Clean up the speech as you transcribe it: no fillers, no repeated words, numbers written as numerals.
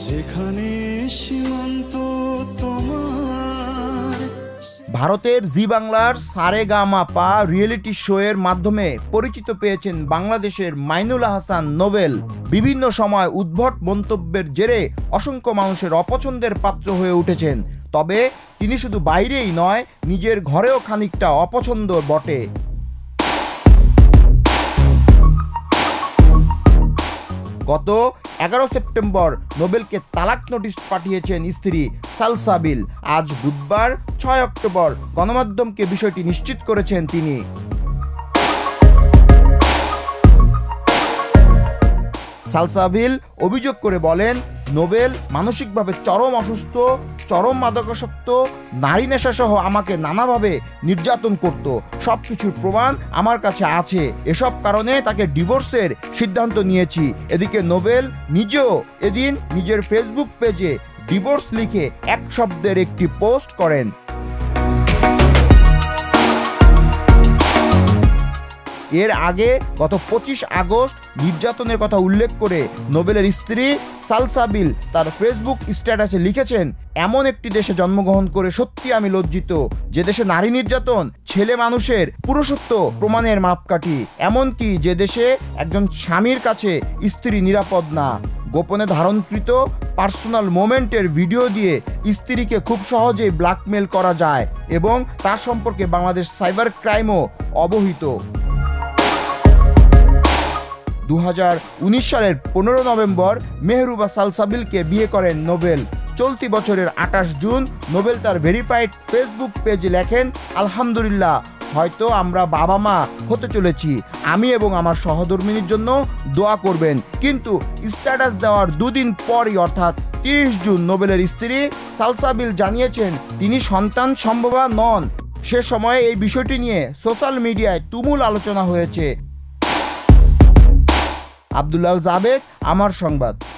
যেখানে সীমান্ত তোমার। ভারতের জি বাংলার সারেগামাপা রিয়েলিটি শো এর মাধ্যমে পরিচিত পেয়েছেন বাংলাদেশের মাইনুল আহসান নোবেল। বিভিন্ন সময় উদ্ভট মন্তব্যের জেরে অসংখ্য মানুষের অপছন্দের পাত্র হয়ে উঠেছেন। তবে তিনি শুধু বাইরেই নয়, নিজের ঘরেও খানিকটা অপছন্দ বটে। গত 11 সেপ্টেম্বর নোবেলকে তালাক নোটিশ পাঠিয়েছেন স্ত্রী সালসাবিল। আজ বুধবার 6 অক্টোবর গণমাধ্যমকে বিষয়টি নিশ্চিত করেছেন তিনি। সালসাবিল অভিযোগ করে বলেন, নোবেল মানসিকভাবে চরম অসুস্থ, চরম মাদকাসক্ত, নারী নেশাসহ আমাকে নানাভাবে নির্যাতন করত। সবকিছুর প্রমাণ আমার কাছে আছে। এসব কারণে তাকে ডিভোর্সের সিদ্ধান্ত নিয়েছি। এদিকে নোবেল নিজেও এদিন নিজের ফেসবুক পেজে ডিভোর্স লিখে এক শব্দের একটি পোস্ট করেন। এর আগে গত 25 আগস্ট নির্যাতনের কথা উল্লেখ করে নোবেলের স্ত্রী সালসাবিল তার ফেসবুক স্ট্যাটাসে লিখেছেন, এমন একটি দেশে জন্মগ্রহণ করে সত্যি আমি লজ্জিত, যে দেশে নারী নির্যাতন ছেলে মানুষের পুরুষত্ব প্রমাণের মাপকাঠি, এমনকি যে দেশে একজন স্বামীর কাছে স্ত্রী নিরাপদ না। গোপনে ধারণকৃত পার্সোনাল মোমেন্টের ভিডিও দিয়ে স্ত্রীকে খুব সহজেই ব্ল্যাকমেল করা যায় এবং তার সম্পর্কে বাংলাদেশ সাইবার ক্রাইমও অবহিত। 2019 সালের 15 নভেম্বর মেহরুবা সালসাবিলকে বিয়ে করেন নোবেল। চলতি বছরের 28 জুন নোবেল তার ভেরিফাইড ফেসবুক পেজে লেখেন, আলহামদুলিল্লাহ, হয়তো আমরা বাবা মা হতে চলেছি। আমি এবং আমার সহধর্মিনীর জন্য দোয়া করবেন। কিন্তু স্ট্যাটাস দেওয়ার 2 দিন পরই অর্থাৎ 30 জুন নোবেলের স্ত্রী সালসাবিল জানিয়েছেন তিনি সন্তান সম্ভবা নন। সে সময়ে এই বিষয়টি নিয়ে সোশ্যাল মিডিয়ায় তুমুল আলোচনা হয়েছে। আব্দুল্লাহ জাবেদ, আমার সংবাদ।